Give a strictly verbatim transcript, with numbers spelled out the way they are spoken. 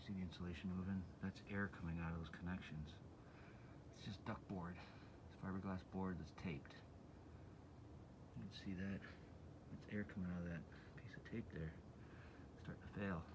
See the insulation moving? That's air coming out of those connections. It's just duct board. It's fiberglass board that's taped. You can see that. It's air coming out of that piece of tape there. It's starting to fail.